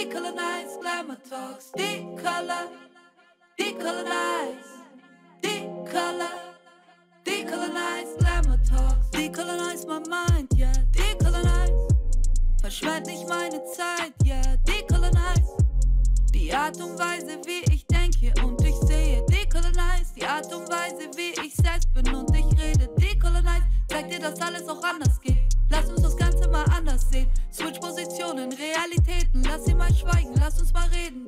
Decolonize Glamour Talks. Decolonize. Decolonize Glamour Talks. Decolonize my mind, yeah. Decolonize. Verschwend nicht meine Zeit, yeah. Decolonize. Die Art und Weise, wie ich denke und ich sehe. Decolonize. Die Art und Weise, wie ich selbst bin und ich rede. Decolonize. Zeig dir, dass alles auch anders geht. Lass uns das Ganze mal anders sehen. Switch Positionen, Realitäten. Lass sie mal schweigen, lass uns mal reden.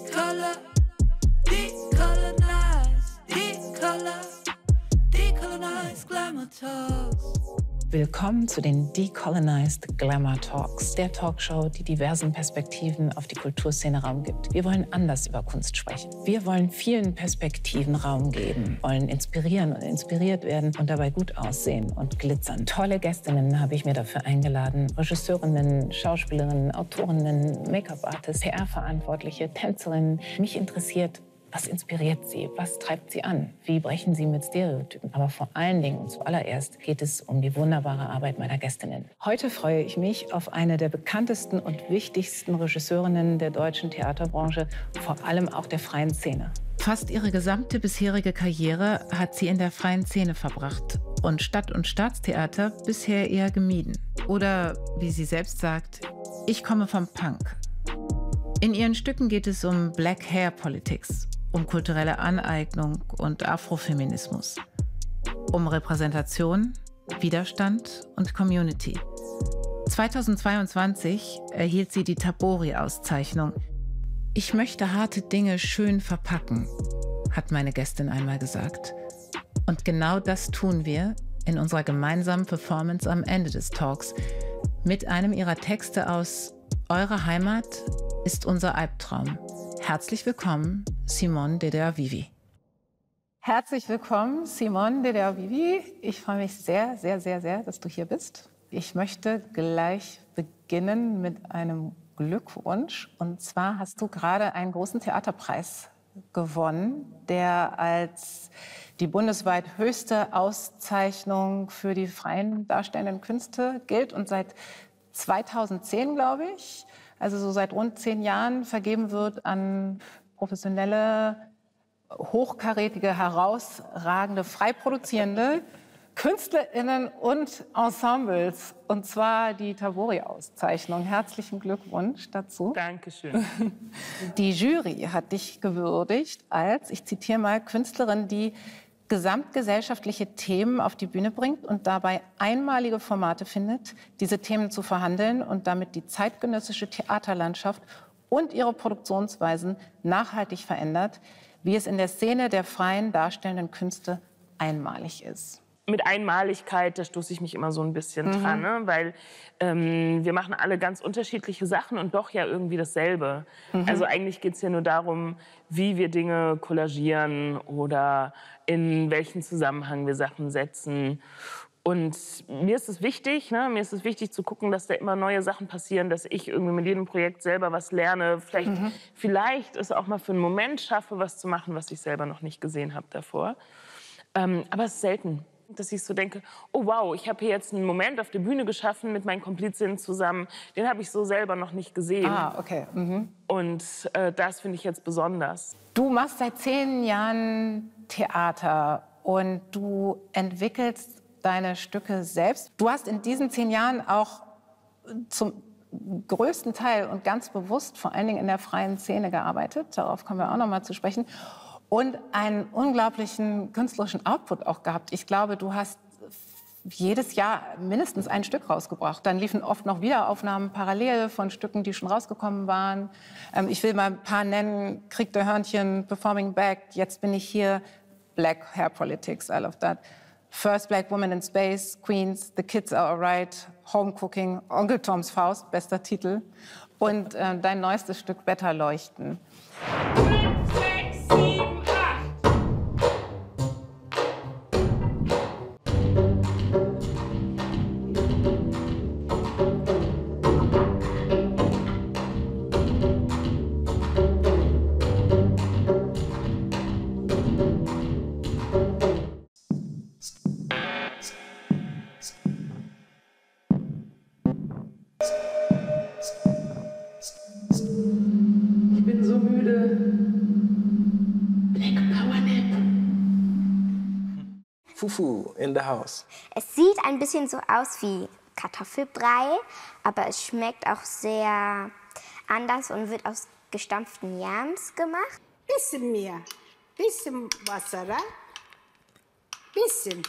Decolonize Glamour Talks. Willkommen zu den Decolonized Glamour Talks, der Talkshow, die diversen Perspektiven auf die Kulturszene Raum gibt. Wir wollen anders über Kunst sprechen. Wir wollen vielen Perspektiven Raum geben, wollen inspirieren und inspiriert werden und dabei gut aussehen und glitzern. Tolle Gästinnen habe ich mir dafür eingeladen. Regisseurinnen, Schauspielerinnen, Autorinnen, Make-up-Artists, PR-Verantwortliche, Tänzerinnen. Mich interessiert, was inspiriert Sie? Was treibt Sie an? Wie brechen Sie mit Stereotypen? Aber vor allen Dingen und zuallererst geht es um die wunderbare Arbeit meiner Gästinnen. Heute freue ich mich auf eine der bekanntesten und wichtigsten Regisseurinnen der deutschen Theaterbranche, vor allem auch der freien Szene. Fast ihre gesamte bisherige Karriere hat sie in der freien Szene verbracht und Stadt- und Staatstheater bisher eher gemieden. Oder, wie sie selbst sagt, ich komme vom Punk. In ihren Stücken geht es um Black Hair Politics, um kulturelle Aneignung und Afrofeminismus, um Repräsentation, Widerstand und Community. 2022 erhielt sie die Tabori-Auszeichnung. Ich möchte harte Dinge schön verpacken, hat meine Gästin einmal gesagt. Und genau das tun wir in unserer gemeinsamen Performance am Ende des Talks mit einem ihrer Texte aus Eure Heimat ist unser Albtraum. Herzlich willkommen, Simone Dedea-Vivi. Herzlich willkommen, Simone Dedea-Vivi. Ich freue mich sehr, sehr, sehr, sehr, dass du hier bist. Ich möchte gleich beginnen mit einem Glückwunsch. Und zwar hast du gerade einen großen Theaterpreis gewonnen, der als die bundesweit höchste Auszeichnung für die freien darstellenden Künste gilt und seit 2010, glaube ich, also so seit rund 10 Jahren vergeben wird an professionelle, hochkarätige, herausragende, frei produzierende KünstlerInnen und Ensembles. Und zwar die Tabori-Auszeichnung. Herzlichen Glückwunsch dazu. Dankeschön. Die Jury hat dich gewürdigt als, ich zitiere mal, Künstlerin, die gesamtgesellschaftliche Themen auf die Bühne bringt und dabei einmalige Formate findet, diese Themen zu verhandeln und damit die zeitgenössische Theaterlandschaft und ihre Produktionsweisen nachhaltig verändert, wie es in der Szene der freien darstellenden Künste einmalig ist. Mit Einmaligkeit, da stoße ich mich immer so ein bisschen dran, ne? Weil wir machen alle ganz unterschiedliche Sachen und doch ja irgendwie dasselbe. Also eigentlich geht es ja nur darum, wie wir Dinge kollagieren oder in welchen Zusammenhang wir Sachen setzen. Und mir ist es wichtig, ne? Mir ist es wichtig zu gucken, dass da immer neue Sachen passieren, dass ich irgendwie mit jedem Projekt selber was lerne. Vielleicht es auch mal für einen Moment schaffe, was zu machen, was ich selber noch nicht gesehen habe davor. Aber es ist selten, dass ich so denke, oh wow, ich habe hier jetzt einen Moment auf der Bühne geschaffen mit meinen Komplizinnen zusammen. Den habe ich so selber noch nicht gesehen. Ah, okay. Und das finde ich jetzt besonders. Du machst seit 10 Jahren Theater und du entwickelst deine Stücke selbst. Du hast in diesen 10 Jahren auch zum größten Teil und ganz bewusst vor allen Dingen in der freien Szene gearbeitet. Darauf kommen wir auch noch mal zu sprechen. Und einen unglaublichen künstlerischen Output auch gehabt. Ich glaube, du hast jedes Jahr mindestens ein Stück rausgebracht. Dann liefen oft noch Wiederaufnahmen parallel von Stücken, die schon rausgekommen waren. Ich will mal ein paar nennen. Krieg der Hörnchen, Performing Back, Jetzt bin ich hier, Black Hair Politics, I love that. First Black Woman in Space, Queens, The Kids Are Alright, Home Cooking, Onkel Toms Faust, bester Titel. Und dein neuestes Stück, Better Leuchten. 5, 6, 7, 8. Fufu in the house. Es sieht ein bisschen so aus wie Kartoffelbrei, aber es schmeckt auch sehr anders und wird aus gestampften Yams gemacht. Bisschen mehr. Bisschen Wasser rein. Bisschen.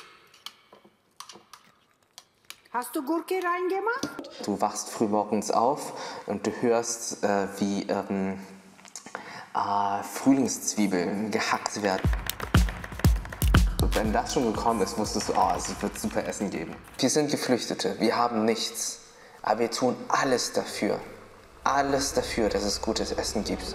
Hast du Gurke reingemacht? Du wachst frühmorgens auf und du hörst, wie Frühlingszwiebeln gehackt werden. Und wenn das schon gekommen ist, wusstest du, es wird super Essen geben. Wir sind Geflüchtete, wir haben nichts, aber wir tun alles dafür, dass es gutes Essen gibt.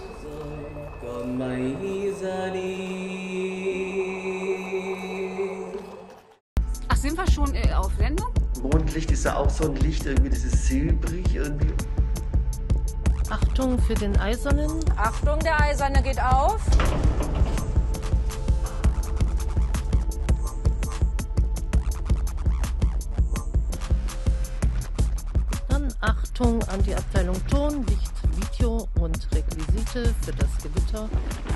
Ach, sind wir schon auf Sendung? Mondlicht ist ja auch so ein Licht, irgendwie, das ist silbrig irgendwie. Achtung für den Eisernen. Achtung, der Eiserne geht auf. Dann Achtung an die Abteilung Ton, Licht, Video und Requisite für das Gewitter.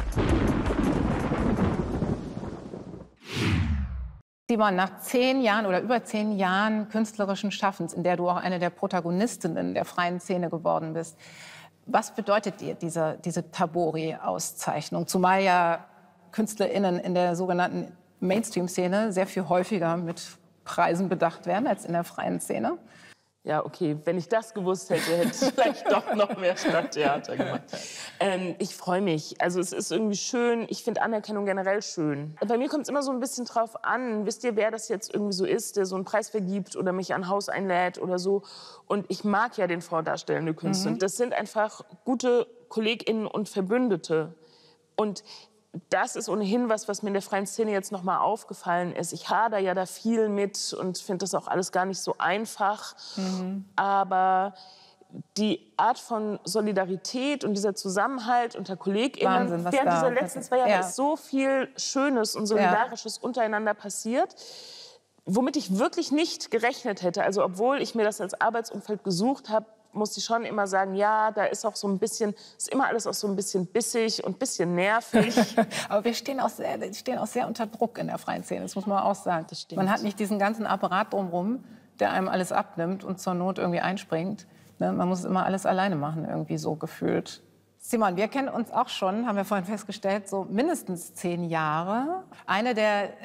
Simon, nach 10 Jahren oder über 10 Jahren künstlerischen Schaffens, in der du auch eine der Protagonistinnen der freien Szene geworden bist, was bedeutet dir diese Tabori-Auszeichnung? Zumal ja KünstlerInnen in der sogenannten Mainstream-Szene sehr viel häufiger mit Preisen bedacht werden als in der freien Szene. Ja, okay, wenn ich das gewusst hätte, hätte ich vielleicht doch noch mehr Stadttheater gemacht. Ich freue mich. Also es ist irgendwie schön. Ich finde Anerkennung generell schön. Bei mir kommt es immer so ein bisschen drauf an. Wisst ihr, wer das jetzt irgendwie so ist, der so einen Preis vergibt oder mich an ein Haus einlädt oder so. Und ich mag ja den vordarstellende Künstler. Das sind einfach gute KollegInnen und Verbündete. Und das ist ohnehin was mir in der freien Szene jetzt noch mal aufgefallen ist. Ich hader ja da viel mit und finde das auch alles gar nicht so einfach. Aber die Art von Solidarität und dieser Zusammenhalt unter KollegInnen Wahnsinn, was während da dieser letzten 2 Jahre ja. ist so viel Schönes und Solidarisches untereinander passiert, womit ich wirklich nicht gerechnet hätte. Also obwohl ich mir das als Arbeitsumfeld gesucht habe, muss ich schon immer sagen, ja, da ist auch so ein bisschen, ist immer alles auch so ein bisschen bissig und ein bisschen nervig. Aber wir stehen auch sehr unter Druck in der freien Szene, das muss man auch sagen. Man hat nicht diesen ganzen Apparat drumherum, der einem alles abnimmt und zur Not irgendwie einspringt. Ne? Man muss immer alles alleine machen, irgendwie so gefühlt. Simon, wir kennen uns auch schon, haben wir vorhin festgestellt, so mindestens 10 Jahre. Eine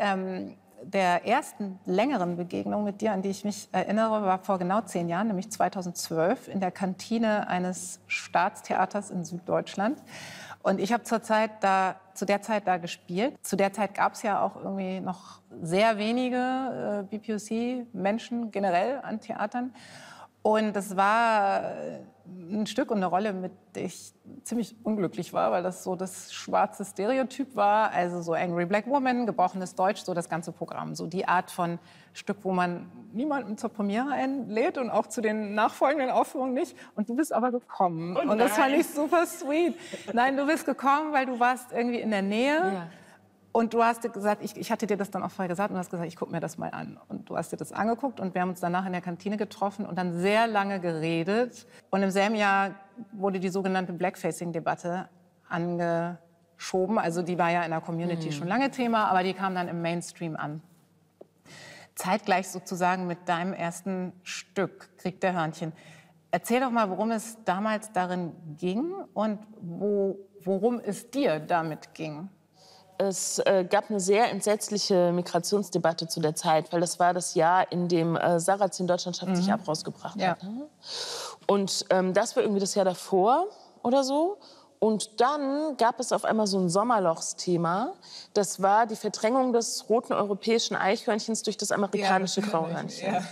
der ersten längeren Begegnungen mit dir, an die ich mich erinnere, war vor genau 10 Jahren, nämlich 2012, in der Kantine eines Staatstheaters in Süddeutschland. Und ich habe zu der Zeit da gespielt. Zu der Zeit gab es ja auch irgendwie noch sehr wenige BPOC-Menschen generell an Theatern. Und das war ein Stück und eine Rolle, mit der ich ziemlich unglücklich war, weil das so das schwarze Stereotyp war. Also so Angry Black Woman, gebrochenes Deutsch, so das ganze Programm. So die Art von Stück, wo man niemanden zur Premiere einlädt und auch zu den nachfolgenden Aufführungen nicht. Und du bist aber gekommen. Und das fand ich super sweet. Nein, du bist gekommen, weil du warst irgendwie in der Nähe. Ja. Und du hast gesagt, ich hatte dir das dann auch vorher gesagt, und du hast gesagt, ich gucke mir das mal an. Und du hast dir das angeguckt und wir haben uns danach in der Kantine getroffen und dann sehr lange geredet. Und im selben Jahr wurde die sogenannte Blackfacing-Debatte angeschoben. Also die war ja in der Community schon lange Thema, aber die kam dann im Mainstream an. Zeitgleich sozusagen mit deinem ersten Stück, Krieg der Hörnchen. Erzähl doch mal, worum es damals darin ging und worum es dir damit ging. Es gab eine sehr entsetzliche Migrationsdebatte zu der Zeit, weil das war das Jahr, in dem Sarrazin Deutschland schafft sich ab rausgebracht hat. Ne? Und das war irgendwie das Jahr davor oder so. Und dann gab es auf einmal so ein Sommerlochsthema. Das war die Verdrängung des roten europäischen Eichhörnchens durch das amerikanische Grauhörnchen. Ja.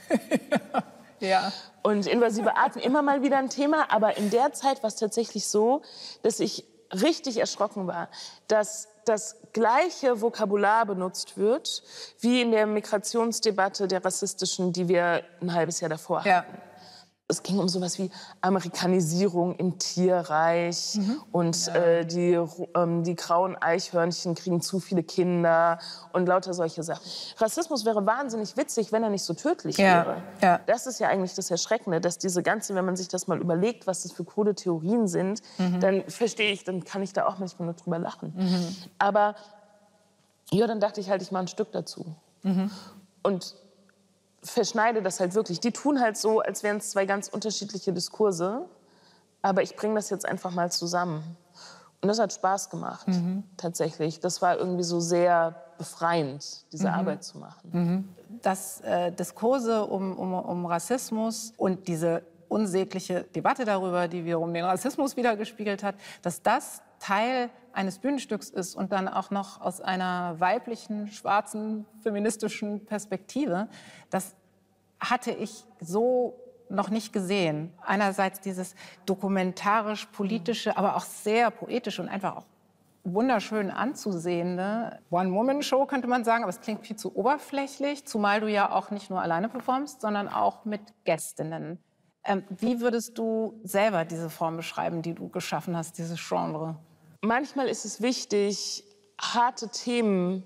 Ja. Und invasive Arten immer mal wieder ein Thema. Aber in der Zeit war es tatsächlich so, dass ich richtig erschrocken war, dass das gleiche Vokabular benutzt wird, wie in der Migrationsdebatte der rassistischen, die wir ein halbes Jahr davor hatten. Ja. Es ging um sowas wie Amerikanisierung im Tierreich und die grauen Eichhörnchen kriegen zu viele Kinder und lauter solche Sachen. Rassismus wäre wahnsinnig witzig, wenn er nicht so tödlich wäre. Ja. Das ist ja eigentlich das Erschreckende, dass diese ganze, wenn man sich das mal überlegt, was das für krude Theorien sind, dann verstehe ich, dann kann ich da auch manchmal nur drüber lachen. Aber ja, dann dachte ich halt, ich mache ein Stück dazu. Und verschneide das halt wirklich. Die tun halt so, als wären es zwei ganz unterschiedliche Diskurse, aber ich bringe das jetzt einfach mal zusammen. Und das hat Spaß gemacht, tatsächlich. Das war irgendwie so sehr befreiend, diese Arbeit zu machen. Dass Diskurse um Rassismus und diese unsägliche Debatte darüber, die wiederum den Rassismus widergespiegelt hat, dass das Teil eines Bühnenstücks ist und dann auch noch aus einer weiblichen, schwarzen, feministischen Perspektive, das hatte ich so noch nicht gesehen. Einerseits dieses dokumentarisch-politische, aber auch sehr poetische und einfach auch wunderschön anzusehende One-Woman-Show, könnte man sagen, aber es klingt viel zu oberflächlich, zumal du ja auch nicht nur alleine performst, sondern auch mit Gästinnen. Wie würdest du selber diese Form beschreiben, die du geschaffen hast, dieses Genre? Manchmal ist es wichtig, harte Themen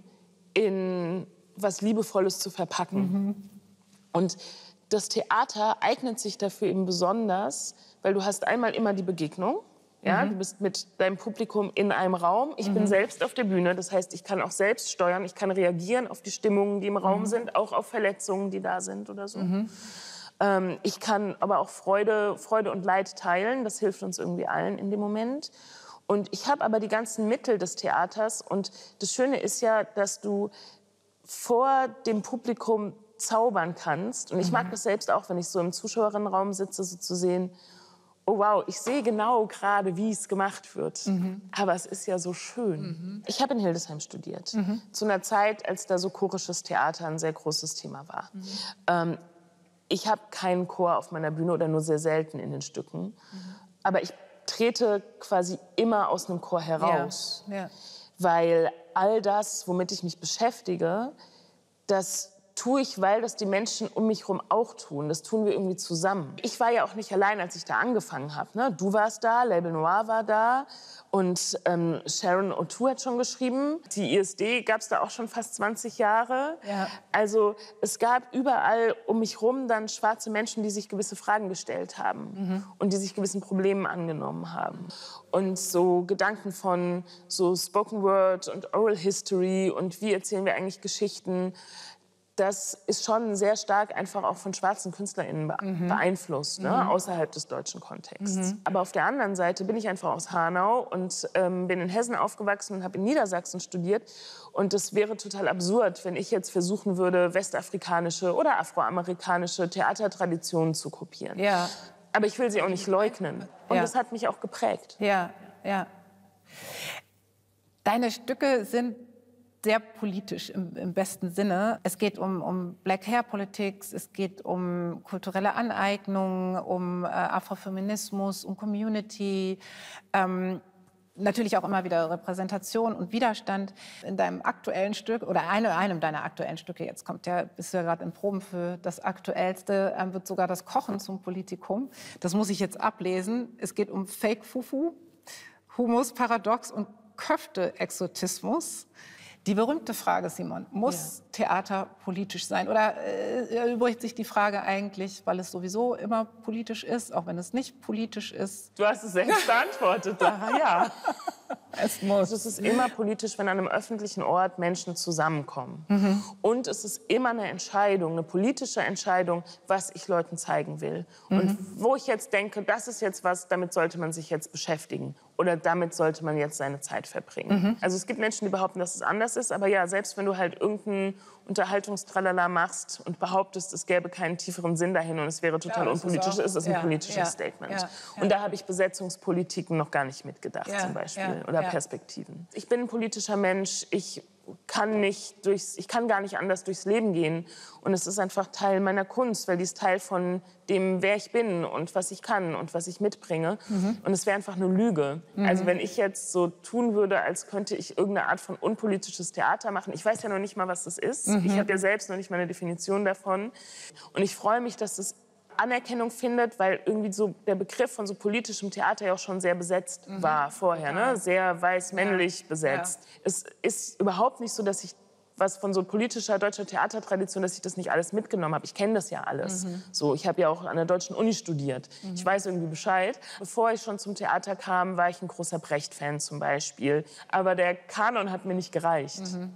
in was Liebevolles zu verpacken. Und das Theater eignet sich dafür eben besonders, weil du hast einmal immer die Begegnung. Ja, du bist mit deinem Publikum in einem Raum. Ich bin selbst auf der Bühne, das heißt, ich kann auch selbst steuern. Ich kann reagieren auf die Stimmungen, die im Raum sind, auch auf Verletzungen, die da sind oder so. Ich kann aber auch Freude und Leid teilen. Das hilft uns irgendwie allen in dem Moment. Und ich habe aber die ganzen Mittel des Theaters. Und das Schöne ist ja, dass du vor dem Publikum zaubern kannst. Und ich mag das selbst auch, wenn ich so im Zuschauerinnenraum sitze, so zu sehen, oh wow, ich sehe genau gerade, wie es gemacht wird. Aber es ist ja so schön. Ich habe in Hildesheim studiert. Zu einer Zeit, als da so chorisches Theater ein sehr großes Thema war. Ich habe keinen Chor auf meiner Bühne oder nur sehr selten in den Stücken. Aber ich trete quasi immer aus einem Chor heraus. Weil all das, womit ich mich beschäftige, das tue ich, weil das die Menschen um mich herum auch tun. Das tun wir irgendwie zusammen. Ich war ja auch nicht allein, als ich da angefangen habe. Ne? Du warst da, Label Noir war da und Sharon O'Toole hat schon geschrieben. Die ISD gab es da auch schon fast 20 Jahre. Also es gab überall um mich herum dann schwarze Menschen, die sich gewisse Fragen gestellt haben und die sich gewissen Problemen angenommen haben. Und so Gedanken von so Spoken Word und Oral History und wie erzählen wir eigentlich Geschichten, das ist schon sehr stark einfach auch von schwarzen KünstlerInnen beeinflusst, ne? Außerhalb des deutschen Kontexts. Aber auf der anderen Seite bin ich einfach aus Hanau und bin in Hessen aufgewachsen und habe in Niedersachsen studiert. Und das wäre total absurd, wenn ich jetzt versuchen würde, westafrikanische oder afroamerikanische Theatertraditionen zu kopieren. Aber ich will sie auch nicht leugnen. Und das hat mich auch geprägt. Deine Stücke sind sehr politisch im besten Sinne. Es geht um Black Hair Politics, es geht um kulturelle Aneignung, um Afrofeminismus, um Community, natürlich auch immer wieder Repräsentation und Widerstand. In deinem aktuellen Stück oder einem deiner aktuellen Stücke, jetzt bist du ja gerade in Proben für das aktuellste, wird sogar das Kochen zum Politikum. Das muss ich jetzt ablesen. Es geht um Fake Fufu, Hummus, Paradox und Köfte-Exotismus. Die berühmte Frage, Simon, muss Theater politisch sein? Oder erübrigt sich die Frage eigentlich, weil es sowieso immer politisch ist, auch wenn es nicht politisch ist? Du hast es selbst beantwortet. Ja. Es muss. Also es ist immer politisch, wenn an einem öffentlichen Ort Menschen zusammenkommen. Und es ist immer eine Entscheidung, eine politische Entscheidung, was ich Leuten zeigen will. Und wo ich jetzt denke, das ist jetzt was, damit sollte man sich jetzt beschäftigen. Oder damit sollte man jetzt seine Zeit verbringen. Also es gibt Menschen, die behaupten, dass es anders ist. Aber ja, selbst wenn du halt irgendeinen Unterhaltungstralala machst und behauptest, es gäbe keinen tieferen Sinn dahin und es wäre total unpolitisch, ist es ein politisches Statement. Und da habe ich Besetzungspolitiken noch gar nicht mitgedacht zum Beispiel. Oder Perspektiven. Ich bin ein politischer Mensch. Ich kann gar nicht anders durchs Leben gehen. Und es ist einfach Teil meiner Kunst, weil die ist Teil von dem, wer ich bin und was ich kann und was ich mitbringe. Und es wäre einfach eine Lüge. Also wenn ich jetzt so tun würde, als könnte ich irgendeine Art von unpolitisches Theater machen. Ich weiß ja noch nicht mal, was das ist. Ich habe ja selbst noch nicht mal eine Definition davon. Und ich freue mich, dass es Anerkennung findet, weil irgendwie so der Begriff von so politischem Theater ja auch schon sehr besetzt war vorher, ne? Sehr weiß-männlich besetzt. Es ist überhaupt nicht so, dass ich was von so politischer deutscher Theatertradition, dass ich das nicht alles mitgenommen habe. Ich kenne das ja alles. So, ich habe ja auch an der Deutschen Uni studiert. Ich weiß irgendwie Bescheid. Bevor ich schon zum Theater kam, war ich ein großer Brecht-Fan zum Beispiel. Aber der Kanon hat mir nicht gereicht.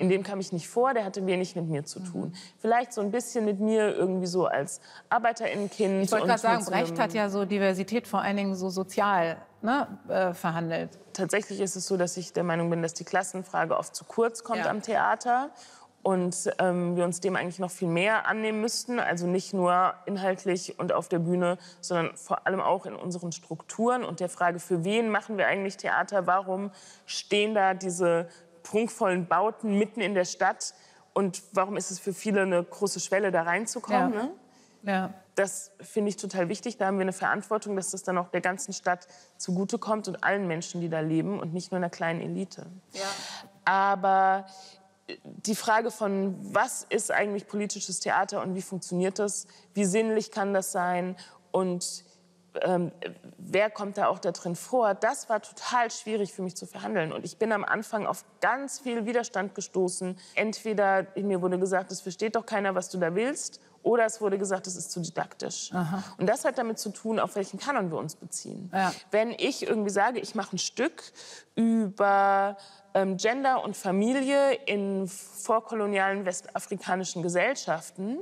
in dem kam ich nicht vor, der hatte wenig mit mir zu tun. Vielleicht so ein bisschen mit mir irgendwie so als Arbeiterinnenkind. Ich wollte gerade sagen, Brecht hat ja so Diversität vor allen Dingen so sozial verhandelt. Tatsächlich ist es so, dass ich der Meinung bin, dass die Klassenfrage oft zu kurz kommt am Theater. Und wir uns dem eigentlich noch viel mehr annehmen müssten. Also nicht nur inhaltlich und auf der Bühne, sondern vor allem auch in unseren Strukturen und der Frage, für wen machen wir eigentlich Theater? Warum stehen da diese prunkvollen Bauten mitten in der Stadt? Und warum ist es für viele eine große Schwelle, da reinzukommen? Ja. Ne? Ja. Das finde ich total wichtig. Da haben wir eine Verantwortung, dass das dann auch der ganzen Stadt zugutekommt und allen Menschen, die da leben und nicht nur einer kleinen Elite. Ja. Aber die Frage von, was ist eigentlich politisches Theater und wie funktioniert das, wie sinnlich kann das sein und wer kommt da auch da drin vor, das war total schwierig für mich zu verhandeln. Und ich bin am Anfang auf ganz viel Widerstand gestoßen. Entweder mir wurde gesagt, es versteht doch keiner, was du da willst, oder es wurde gesagt, es ist zu didaktisch. Aha. Und das hat damit zu tun, auf welchen Kanon wir uns beziehen. Ja. Wenn ich irgendwie sage, ich mache ein Stück über Gender und Familie in vorkolonialen westafrikanischen Gesellschaften,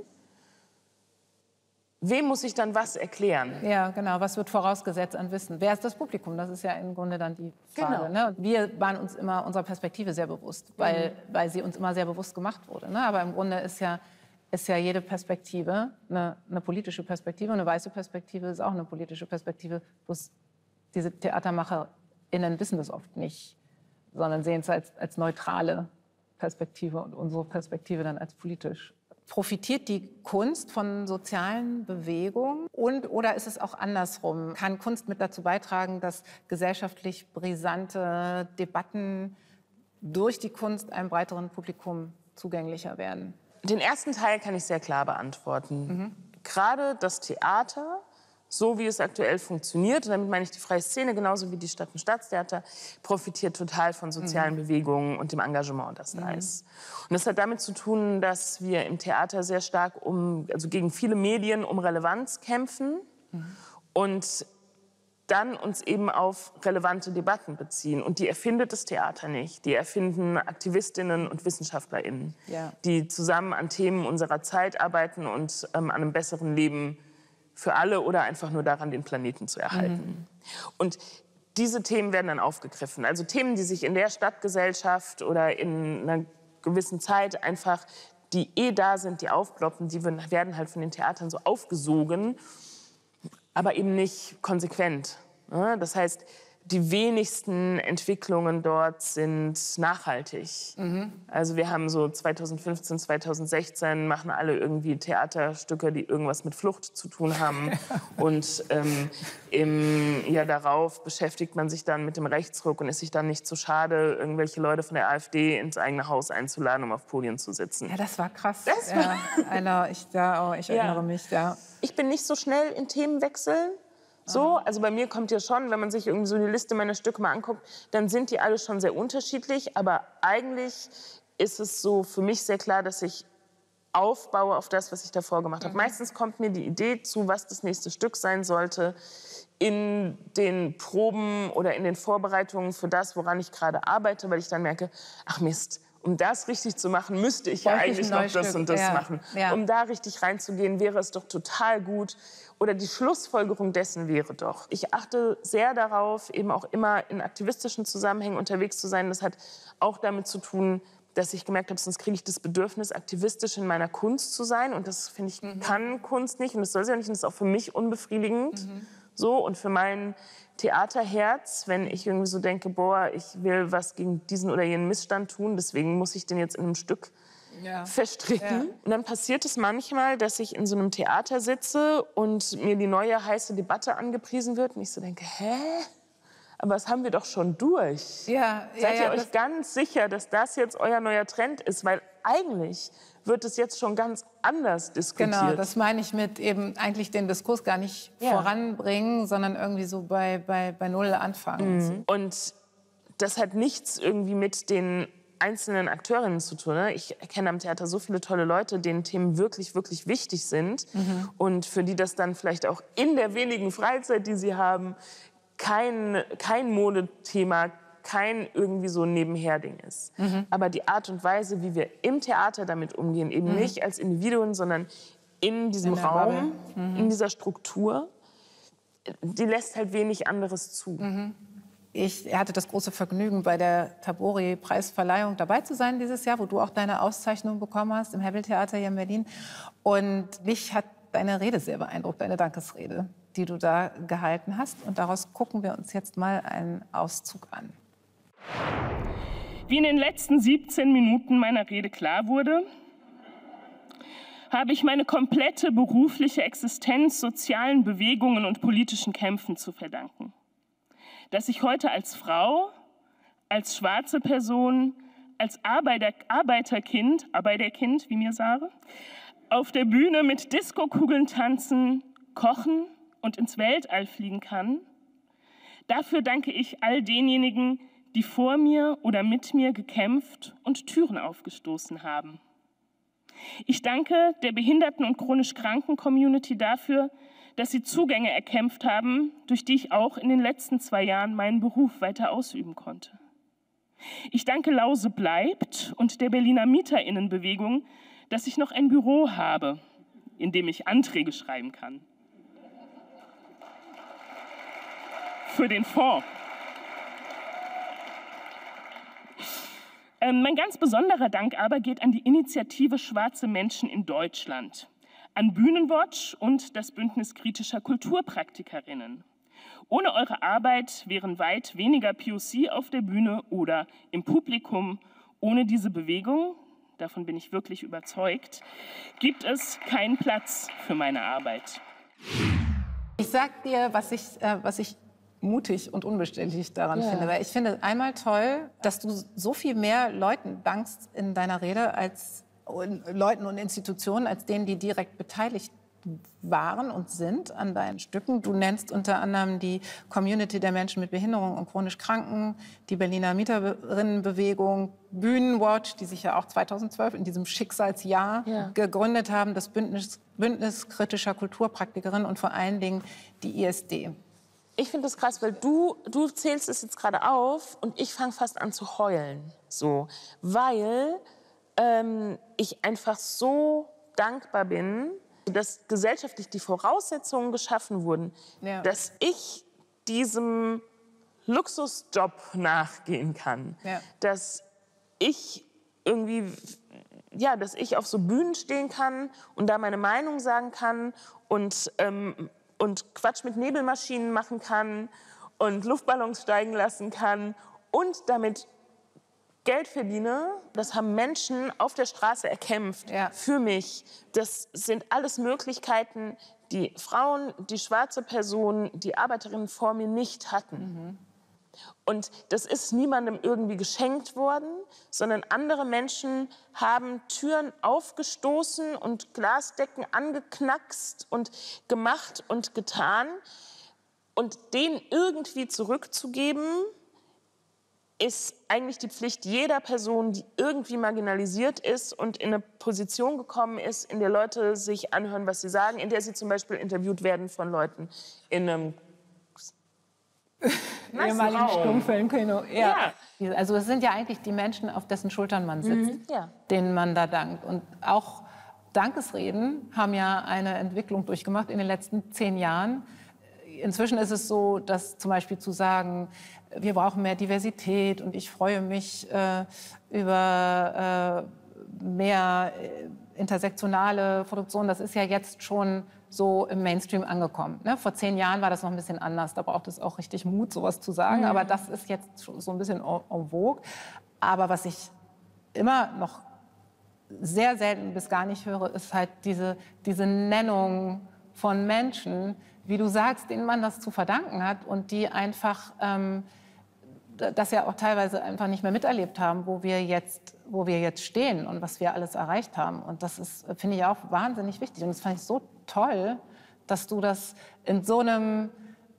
wem muss ich dann was erklären? Ja, genau. Was wird vorausgesetzt an Wissen? Wer ist das Publikum? Das ist ja im Grunde dann die Frage. Genau. Ne? Wir waren uns immer unserer Perspektive sehr bewusst, weil sie uns immer sehr bewusst gemacht wurde. Ne? Aber im Grunde ist ja jede Perspektive eine politische Perspektive. Eine weiße Perspektive ist auch eine politische Perspektive. Bloß diese TheatermacherInnen wissen das oft nicht, sondern sehen es als neutrale Perspektive und unsere Perspektive dann als politisch. Profitiert die Kunst von sozialen Bewegungen oder ist es auch andersrum? Kann Kunst mit dazu beitragen, dass gesellschaftlich brisante Debatten durch die Kunst einem breiteren Publikum zugänglicher werden? Den ersten Teil kann ich sehr klar beantworten. Gerade das Theater, so wie es aktuell funktioniert, und damit meine ich die freie Szene genauso wie die Stadt- und Staatstheater, profitiert total von sozialen Bewegungen und dem Engagement, das da ist. Und das hat damit zu tun, dass wir im Theater sehr stark gegen viele Medien um Relevanz kämpfen und dann uns eben auf relevante Debatten beziehen. Und die erfindet das Theater nicht. Die erfinden Aktivistinnen und WissenschaftlerInnen, die zusammen an Themen unserer Zeit arbeiten und an einem besseren Leben für alle oder einfach nur daran, den Planeten zu erhalten. Und diese Themen werden dann aufgegriffen. Also Themen, die sich in der Stadtgesellschaft oder in einer gewissen Zeit einfach, die da sind, die aufploppen, die werden halt von den Theatern so aufgesogen, aber eben nicht konsequent. Das heißt, die wenigsten Entwicklungen dort sind nachhaltig. Also wir haben so 2015, 2016 machen alle irgendwie Theaterstücke, die irgendwas mit Flucht zu tun haben. Und im Jahr darauf beschäftigt man sich dann mit dem Rechtsruck und ist sich dann nicht zu schade, irgendwelche Leute von der AfD ins eigene Haus einzuladen, um auf Podien zu sitzen. Ja, das war krass. Das war ich erinnere mich, ja. Ich bin nicht so schnell in Themenwechseln. So, also bei mir kommt ja schon, wenn man sich irgendwie so die Liste meiner Stücke mal anguckt, dann sind die alle schon sehr unterschiedlich. Aber eigentlich ist es so für mich sehr klar, dass ich aufbaue auf das, was ich davor gemacht habe. Meistens kommt mir die Idee zu, was das nächste Stück sein sollte, in den Proben oder in den Vorbereitungen für das, woran ich gerade arbeite, weil ich dann merke, ach Mist, um das richtig zu machen, müsste ich ja eigentlich noch das und das machen. Ja. Um da richtig reinzugehen, wäre es doch total gut. Oder die Schlussfolgerung dessen wäre doch. Ich achte sehr darauf, eben auch immer in aktivistischen Zusammenhängen unterwegs zu sein. Das hat auch damit zu tun, dass ich gemerkt habe, sonst kriege ich das Bedürfnis, aktivistisch in meiner Kunst zu sein. Und das, finde ich, kann Kunst nicht. Und das soll sie auch nicht. Und das ist auch für mich unbefriedigend. So, und für mein Theaterherz, wenn ich irgendwie so denke, boah, ich will was gegen diesen oder jenen Missstand tun, deswegen muss ich den jetzt in einem Stück verstricken. Ja. Und dann passiert es manchmal, dass ich in so einem Theater sitze und mir die neue heiße Debatte angepriesen wird und ich so denke, hä? Aber das haben wir doch schon durch. Seid ihr euch ganz sicher, dass das jetzt euer neuer Trend ist? Weil eigentlich wird es jetzt schon ganz anders diskutiert. Genau, das meine ich mit eben eigentlich den Diskurs gar nicht voranbringen, sondern irgendwie so bei Null anfangen. Und das hat nichts irgendwie mit den einzelnen Akteurinnen zu tun. Ne? Ich kenne am Theater so viele tolle Leute, denen Themen wirklich, wirklich wichtig sind und für die das dann vielleicht auch in der wenigen Freizeit, die sie haben, kein Modethema, kein irgendwie so ein Nebenherding ist. Aber die Art und Weise, wie wir im Theater damit umgehen, eben nicht als Individuen, sondern in diesem Raum, in dieser Struktur, die lässt halt wenig anderes zu. Ich hatte das große Vergnügen, bei der Tabori-Preisverleihung dabei zu sein dieses Jahr, wo du auch deine Auszeichnung bekommen hast im Hebbel-Theater hier in Berlin. Und mich hat deine Rede sehr beeindruckt, deine Dankesrede, die du da gehalten hast. Und daraus gucken wir uns jetzt mal einen Auszug an. Wie in den letzten 17 Minuten meiner Rede klar wurde, habe ich meine komplette berufliche Existenz sozialen Bewegungen und politischen Kämpfen zu verdanken. Dass ich heute als Frau, als schwarze Person, als Arbeiterkind, wie mir sage, auf der Bühne mit Diskokugeln tanzen, kochen und ins Weltall fliegen kann, dafür danke ich all denjenigen, die vor mir oder mit mir gekämpft und Türen aufgestoßen haben. Ich danke der Behinderten- und chronisch Kranken-Community dafür, dass sie Zugänge erkämpft haben, durch die ich auch in den letzten 2 Jahren meinen Beruf weiter ausüben konnte. Ich danke Lause bleibt und der Berliner MieterInnenbewegung, dass ich noch ein Büro habe, in dem ich Anträge schreiben kann. Für den Fonds. Mein ganz besonderer Dank aber geht an die Initiative Schwarze Menschen in Deutschland, an Bühnenwatch und das Bündnis kritischer Kulturpraktikerinnen. Ohne eure Arbeit wären weit weniger POC auf der Bühne oder im Publikum. Ohne diese Bewegung, davon bin ich wirklich überzeugt, gibt es keinen Platz für meine Arbeit. Ich sag dir, was ich mutig und unbeständig daran finde. Weil ich finde einmal toll, dass du so viel mehr Leuten dankst in deiner Rede als Leuten und Institutionen, als denen, die direkt beteiligt waren und sind an deinen Stücken. Du nennst unter anderem die Community der Menschen mit Behinderung und chronisch Kranken, die Berliner Mieterinnenbewegung, Bühnenwatch, die sich ja auch 2012 in diesem Schicksalsjahr gegründet haben, das Bündnis kritischer Kulturpraktikerinnen und vor allen Dingen die ISD. Ich finde das krass, weil du zählst es jetzt gerade auf und ich fange fast an zu heulen. So, weil ich einfach so dankbar bin, dass gesellschaftlich die Voraussetzungen geschaffen wurden, dass ich diesem Luxusjob nachgehen kann. Dass ich irgendwie, dass ich auf so Bühnen stehen kann und da meine Meinung sagen kann und Quatsch mit Nebelmaschinen machen kann und Luftballons steigen lassen kann und damit Geld verdiene. Das haben Menschen auf der Straße erkämpft für mich. Das sind alles Möglichkeiten, die Frauen, die schwarze Personen, die Arbeiterinnen vor mir nicht hatten. Und das ist niemandem irgendwie geschenkt worden, sondern andere Menschen haben Türen aufgestoßen und Glasdecken angeknackst und gemacht und getan. Und denen irgendwie zurückzugeben, ist eigentlich die Pflicht jeder Person, die irgendwie marginalisiert ist und in eine Position gekommen ist, in der Leute sich anhören, was sie sagen, in der sie zum Beispiel interviewt werden von Leuten in einem ehemaligen Stummfilmkino. Also es sind ja eigentlich die Menschen, auf dessen Schultern man sitzt, denen man da dankt. Und auch Dankesreden haben ja eine Entwicklung durchgemacht in den letzten 10 Jahren. Inzwischen ist es so, dass zum Beispiel zu sagen, wir brauchen mehr Diversität und ich freue mich über mehr intersektionale Produktion, das ist ja jetzt schon so im Mainstream angekommen. Ne? Vor 10 Jahren war das noch ein bisschen anders, da braucht es auch richtig Mut, sowas zu sagen, aber das ist jetzt schon so ein bisschen en vogue. Aber was ich immer noch sehr selten bis gar nicht höre, ist halt diese Nennung von Menschen, wie du sagst, denen man das zu verdanken hat und die einfach das ja auch teilweise einfach nicht mehr miterlebt haben, wo wir jetzt stehen und was wir alles erreicht haben. Und das ist, finde ich, auch wahnsinnig wichtig. Und das fand ich so toll, dass du das in so einem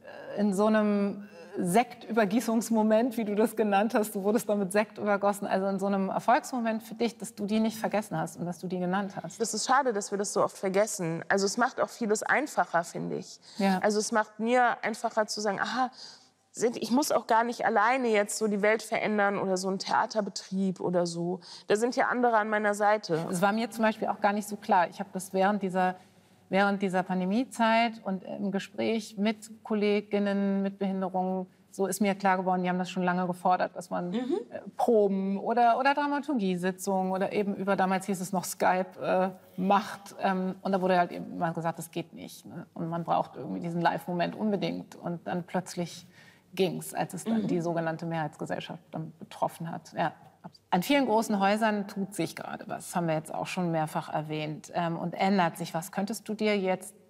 Sektübergießungsmoment, wie du das genannt hast, du wurdest da mit Sekt übergossen, also in so einem Erfolgsmoment für dich, dass du die nicht vergessen hast und dass du die genannt hast. Das ist schade, dass wir das so oft vergessen. Also es macht auch vieles einfacher, finde ich. Ja. Also es macht mir einfacher zu sagen, aha, ich muss auch gar nicht alleine jetzt so die Welt verändern oder so einen Theaterbetrieb oder so. Da sind ja andere an meiner Seite. Das war mir zum Beispiel auch gar nicht so klar. Ich habe das während dieser Pandemiezeit und im Gespräch mit Kolleginnen mit Behinderungen, so ist mir klar geworden, die haben das schon lange gefordert, dass man Proben oder Dramaturgiesitzungen oder eben über, damals hieß es noch Skype, macht. Und da wurde halt eben mal gesagt, das geht nicht. Ne? Und man braucht irgendwie diesen Live-Moment unbedingt. Und dann plötzlich ging's, als es dann die sogenannte Mehrheitsgesellschaft dann betroffen hat. Ja. An vielen großen Häusern tut sich gerade was, das haben wir jetzt auch schon mehrfach erwähnt, und ändert sich was. Kannst du dir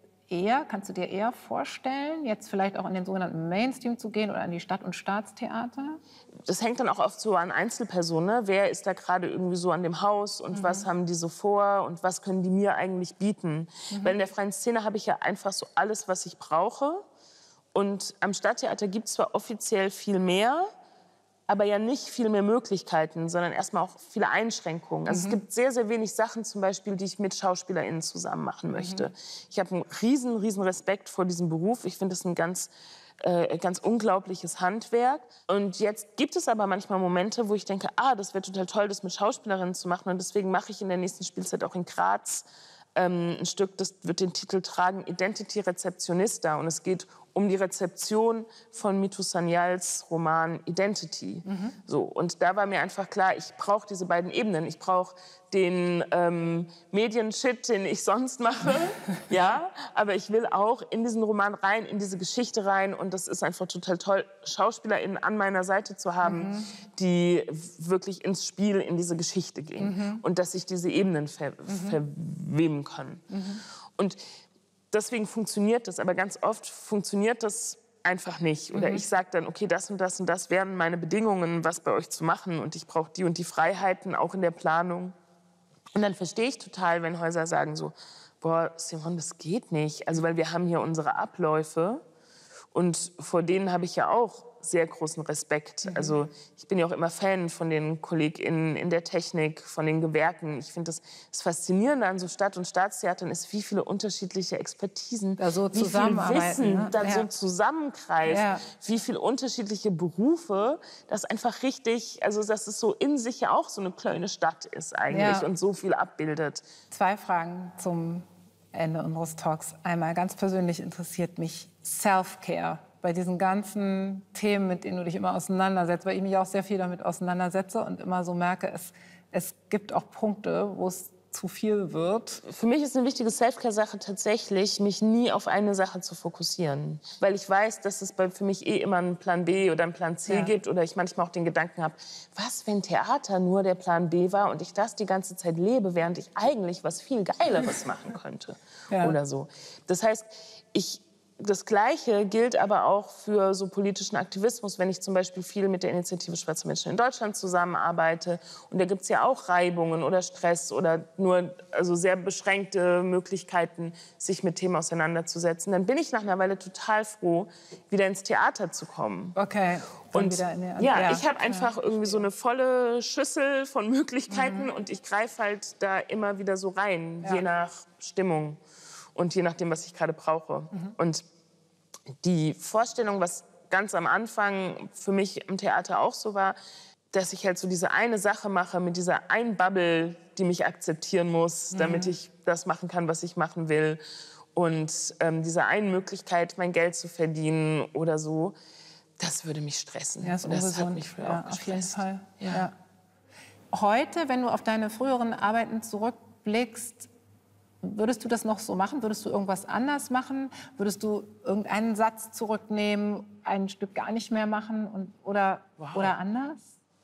eher vorstellen, jetzt vielleicht auch in den sogenannten Mainstream zu gehen oder an die Stadt- und Staatstheater? Das hängt dann auch oft so an Einzelpersonen. Wer ist da gerade irgendwie so an dem Haus und was haben die so vor und was können die mir eigentlich bieten? Weil in der freien Szene habe ich ja einfach so alles, was ich brauche. Und am Stadttheater gibt es zwar offiziell viel mehr, aber ja nicht viel mehr Möglichkeiten, sondern erstmal auch viele Einschränkungen. Also es gibt sehr, sehr wenig Sachen, zum Beispiel, die ich mit SchauspielerInnen zusammen machen möchte. Ich habe einen riesen Respekt vor diesem Beruf. Ich finde es ein ganz unglaubliches Handwerk. Und jetzt gibt es aber manchmal Momente, wo ich denke, das wäre total toll, das mit Schauspielerinnen zu machen. Und deswegen mache ich in der nächsten Spielzeit auch in Graz ein Stück, das wird den Titel tragen, Identity Rezeptionista. Und es geht um die Rezeption von Mitu Sanyals Roman Identity. So, und da war mir einfach klar, ich brauche diese beiden Ebenen. Ich brauche den Medienshit, den ich sonst mache, ja, aber ich will auch in diesen Roman rein, in diese Geschichte rein. Und das ist einfach total toll, SchauspielerInnen an meiner Seite zu haben, die wirklich ins Spiel, in diese Geschichte gehen. Und dass sich diese Ebenen verweben können. Und deswegen funktioniert das, aber ganz oft funktioniert das einfach nicht. Oder ich sage dann, okay, das und das und das wären meine Bedingungen, was bei euch zu machen. Und ich brauche die und die Freiheiten, auch in der Planung. Und dann verstehe ich total, wenn Häuser sagen so, boah, Simon, das geht nicht. Also, weil wir haben hier unsere Abläufe und vor denen habe ich ja auch sehr großen Respekt. Also ich bin ja auch immer Fan von den KollegInnen in der Technik, von den Gewerken. Ich finde das Faszinierende an so Stadt- und Staatstheatern ist, wie viele unterschiedliche Expertisen, da so wie viel Wissen da so ja. zusammengreift, wie viele unterschiedliche Berufe, das einfach richtig, also dass es so in sich ja auch so eine kleine Stadt ist eigentlich und so viel abbildet. 2 Fragen zum Ende unseres Talks. Einmal ganz persönlich interessiert mich Self-Care. Bei diesen ganzen Themen, mit denen du dich immer auseinandersetzt, weil ich mich auch sehr viel damit auseinandersetze und immer so merke, es gibt auch Punkte, wo es zu viel wird. Für mich ist eine wichtige Self-Care-Sache tatsächlich, mich nie auf eine Sache zu fokussieren. Weil ich weiß, dass es für mich immer einen Plan B oder einen Plan C gibt. Oder ich manchmal auch den Gedanken habe, was, wenn Theater nur der Plan B war und ich das die ganze Zeit lebe, während ich eigentlich was viel Geileres machen könnte. Oder so. Das heißt, das Gleiche gilt aber auch für so politischen Aktivismus, wenn ich zum Beispiel viel mit der Initiative Schwarze Menschen in Deutschland zusammenarbeite. Und da gibt es ja auch Reibungen oder Stress oder nur sehr beschränkte Möglichkeiten, sich mit Themen auseinanderzusetzen. Dann bin ich nach einer Weile total froh, wieder ins Theater zu kommen. Okay. Und ich habe einfach irgendwie so eine volle Schüssel von Möglichkeiten und ich greife halt da immer wieder so rein, je nach Stimmung. Und je nachdem, was ich gerade brauche. Und die Vorstellung, was ganz am Anfang für mich im Theater auch so war, dass ich halt so diese eine Sache mache mit dieser einen Bubble, die mich akzeptieren muss, damit ich das machen kann, was ich machen will. Und dieser einen Möglichkeit, mein Geld zu verdienen oder so, das würde mich stressen. Ja, ist das hat mich früher auch auf jeden gestresst. Fall. Ja. Heute, wenn du auf deine früheren Arbeiten zurückblickst, würdest du das noch so machen? Würdest du irgendwas anders machen? Würdest du irgendeinen Satz zurücknehmen, ein Stück gar nicht mehr machen oder anders?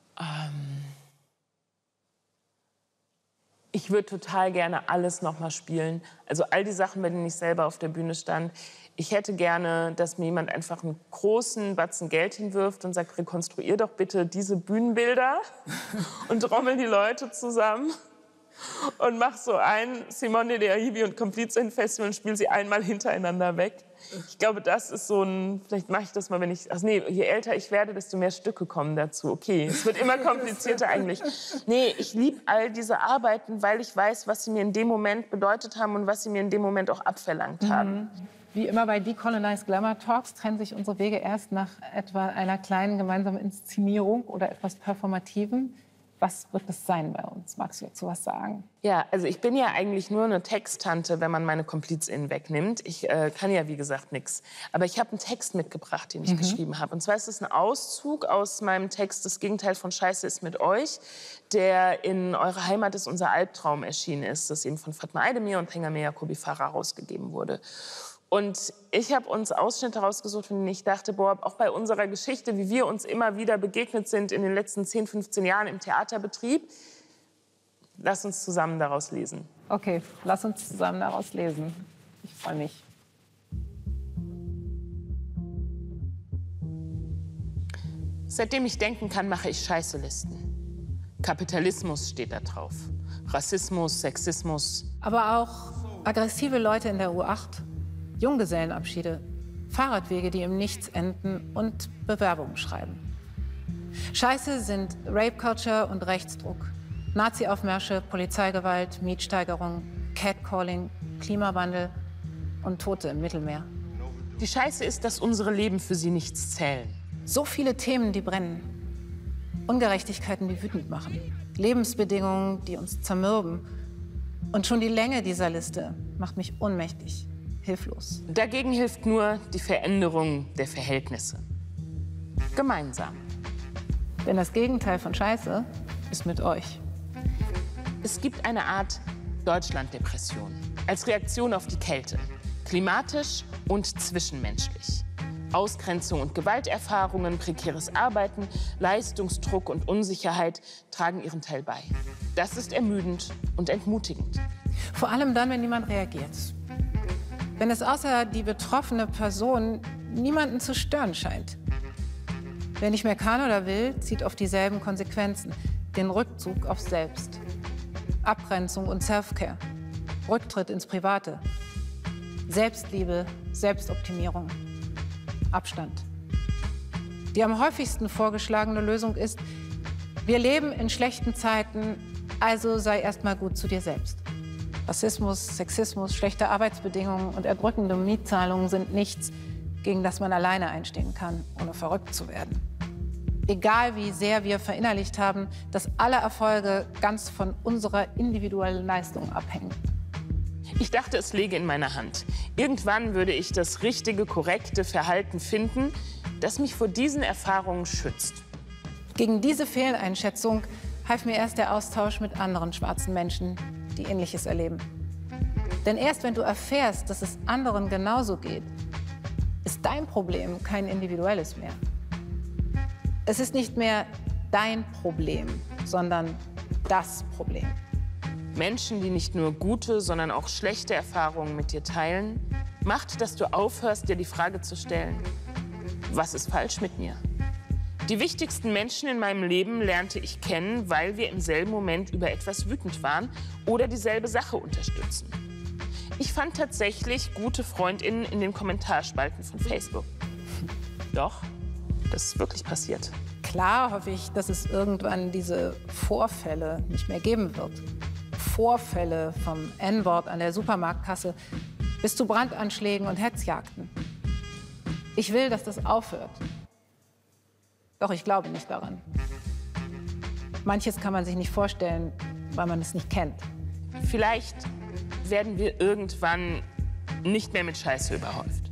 Ich würde total gerne alles noch mal spielen. Also all die Sachen, bei denen ich selber auf der Bühne stand. Ich hätte gerne, dass mir jemand einfach einen großen Batzen Geld hinwirft und sagt, rekonstruier doch bitte diese Bühnenbilder und trommel die Leute zusammen. und mache so ein Simone de Ahivi und Komplizinnen-Festival und spiele sie einmal hintereinander weg. Ich glaube, das ist so ein, vielleicht mache ich das mal, wenn ich, ach nee, je älter ich werde, desto mehr Stücke kommen dazu. Okay, es wird immer komplizierter eigentlich. Nee, ich liebe all diese Arbeiten, weil ich weiß, was sie mir in dem Moment bedeutet haben und was sie mir in dem Moment auch abverlangt haben. Wie immer bei Decolonize Glamour Talks trennen sich unsere Wege erst nach etwa einer kleinen gemeinsamen Inszenierung oder etwas Performativem. Was wird das sein bei uns? Magst du dazu was sagen? Ja, also ich bin ja eigentlich nur eine Texttante, wenn man meine KomplizInnen wegnimmt. Ich kann ja, wie gesagt, nichts. Aber ich habe einen Text mitgebracht, den ich geschrieben habe. Und zwar ist es ein Auszug aus meinem Text Das Gegenteil von Scheiße ist mit euch, der in Eure Heimat ist unser Albtraum erschienen ist, das eben von Fatma Aydemir und Pengame Jacobi Farah rausgegeben wurde. Und ich habe uns Ausschnitte rausgesucht, von denen ich dachte, boah, auch bei unserer Geschichte, wie wir uns immer wieder begegnet sind in den letzten 10, 15 Jahren im Theaterbetrieb, lass uns zusammen daraus lesen. Okay, lass uns zusammen daraus lesen. Ich freue mich. Seitdem ich denken kann, mache ich Scheißelisten. Kapitalismus steht da drauf. Rassismus, Sexismus. Aber auch aggressive Leute in der U8. Junggesellenabschiede, Fahrradwege, die im Nichts enden und Bewerbungen schreiben. Scheiße sind Rape Culture und Rechtsdruck, Nazi-Aufmärsche, Polizeigewalt, Mietsteigerung, Catcalling, Klimawandel und Tote im Mittelmeer. Die Scheiße ist, dass unsere Leben für sie nichts zählen. So viele Themen, die brennen. Ungerechtigkeiten, die wütend machen. Lebensbedingungen, die uns zermürben. Und schon die Länge dieser Liste macht mich ohnmächtig. Hilflos. Dagegen hilft nur die Veränderung der Verhältnisse. Gemeinsam. Denn das Gegenteil von Scheiße ist mit euch. Es gibt eine Art Deutschland-Depression als Reaktion auf die Kälte. Klimatisch und zwischenmenschlich. Ausgrenzung und Gewalterfahrungen, prekäres Arbeiten, Leistungsdruck und Unsicherheit tragen ihren Teil bei. Das ist ermüdend und entmutigend. Vor allem dann, wenn niemand reagiert. Wenn es außer die betroffene Person niemanden zu stören scheint. Wer nicht mehr kann oder will, zieht auf dieselben Konsequenzen. Den Rückzug aufs Selbst. Abgrenzung und Self-Care. Rücktritt ins Private. Selbstliebe, Selbstoptimierung. Abstand. Die am häufigsten vorgeschlagene Lösung ist, wir leben in schlechten Zeiten, also sei erst mal gut zu dir selbst. Rassismus, Sexismus, schlechte Arbeitsbedingungen und erdrückende Mietzahlungen sind nichts, gegen das man alleine einstehen kann, ohne verrückt zu werden. Egal wie sehr wir verinnerlicht haben, dass alle Erfolge ganz von unserer individuellen Leistung abhängen. Ich dachte, es läge in meiner Hand. Irgendwann würde ich das richtige, korrekte Verhalten finden, das mich vor diesen Erfahrungen schützt. Gegen diese Fehleinschätzung half mir erst der Austausch mit anderen schwarzen Menschen, die Ähnliches erleben. Denn erst wenn du erfährst, dass es anderen genauso geht, ist dein Problem kein individuelles mehr. Es ist nicht mehr dein Problem, sondern das Problem. Menschen, die nicht nur gute, sondern auch schlechte Erfahrungen mit dir teilen, macht, dass du aufhörst, dir die Frage zu stellen, was ist falsch mit mir? Die wichtigsten Menschen in meinem Leben lernte ich kennen, weil wir im selben Moment über etwas wütend waren oder dieselbe Sache unterstützen. Ich fand tatsächlich gute FreundInnen in den Kommentarspalten von Facebook. Doch, das ist wirklich passiert. Klar hoffe ich, dass es irgendwann diese Vorfälle nicht mehr geben wird. Vorfälle vom N-Wort an der Supermarktkasse bis zu Brandanschlägen und Hetzjagden. Ich will, dass das aufhört. Doch ich glaube nicht daran. Manches kann man sich nicht vorstellen, weil man es nicht kennt. Vielleicht werden wir irgendwann nicht mehr mit Scheiße überhäuft.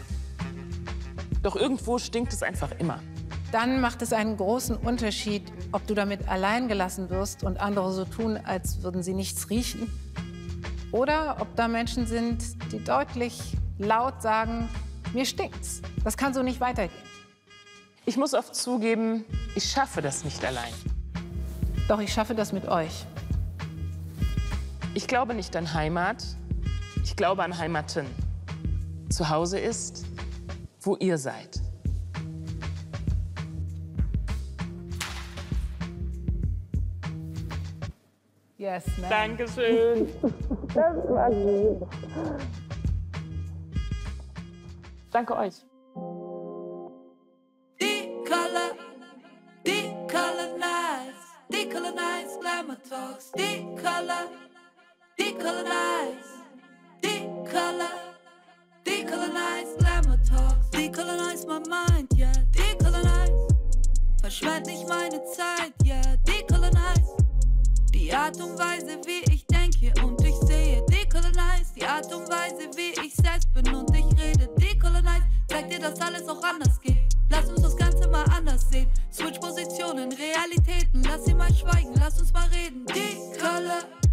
Doch irgendwo stinkt es einfach immer. Dann macht es einen großen Unterschied, ob du damit allein gelassen wirst und andere so tun, als würden sie nichts riechen. Oder ob da Menschen sind, die deutlich laut sagen, mir stinkt's. Das kann so nicht weitergehen. Ich muss oft zugeben, ich schaffe das nicht allein. Doch ich schaffe das mit euch. Ich glaube nicht an Heimat, ich glaube an Heimaten. Zu Hause ist, wo ihr seid. Yes, ma'am. Dankeschön. Das war lieb. Danke euch. Decolonize glamour talks. Decolonize. Decolonize glamour talks. Decolonize my mind, yeah. Decolonize. Verschwend nicht meine Zeit, yeah. Decolonize. Die Art und Weise, wie ich denke und ich sehe. Decolonize. Die Art und Weise, wie ich selbst bin und ich rede. Decolonize. Zeig dir, dass alles auch anders geht. Lass uns das Ganze mal anders sehen. Switch Positionen, Realitäten. Lass sie mal schweigen, lass uns mal reden. Decolonize.